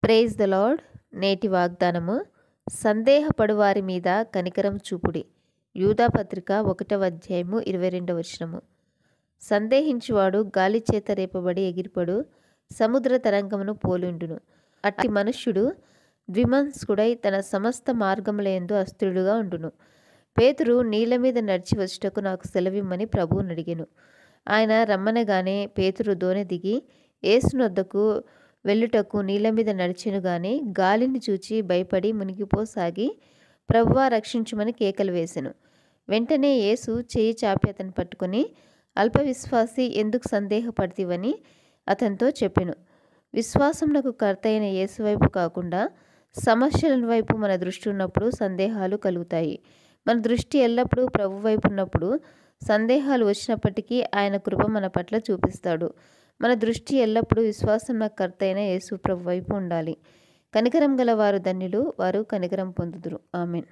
Praise the lord. నేటి వాగ్దానము, సందేహపడు వారి మీద కనికరం చూపుడి. యూదాపత్రిక 1వ అధ్యాయము 22వ వచనము. సందేహించువాడు గాలి చేత రేపబడి ఎగిరిపడు, సముద్ర తరంగమును పోలిండును. అట్టి మనుష్యుడు ద్విమనస్కుడై తన సమస్త మార్గములందు అస్థిరుడుగా ఉండును. పేతురు నీళ్ల మీద నడిచి వచ్చుటకు నాకు సెలవిమ్మని ప్రభువుని అడిగెను. ఆయన రమ్మనగానే పేతురు దోణి దిగి యేసునొద్దకు వెళ్ళుటకు నీళ్ల మీద నడిచెను గాని గాలిని చూచి భయపడి మునిగిపోసాగి, ప్రభువా రక్షించుమని కేకలు వేసెను. వెంటనే యేసు చేయి చాపి అతన్ని పట్టుకుని, అల్ప విశ్వాసి, ఎందుకు సందేహపడితివని అతనితో చెప్పెను. విశ్వాసమునకు కర్త అయిన యేసు వైపు కాకుండా సమస్యల వైపు మన దృష్టి ఉన్నప్పుడు సందేహాలు కలుగుతాయి. మన దృష్టి ఎల్లప్పుడూ ప్రభు వైపు ఉన్నప్పుడు సందేహాలు వచ్చినప్పటికీ ఆయన కృప మన పట్ల చూపిస్తాడు. మన దృష్టి ఎల్లప్పుడూ విశ్వాసమునకు కర్త అయిన యేసు ప్రభు వైపు ఉండాలి. కనికరం గల వారు ధన్యులు, వారు కనికరం పొందుదురు. ఆమేన్.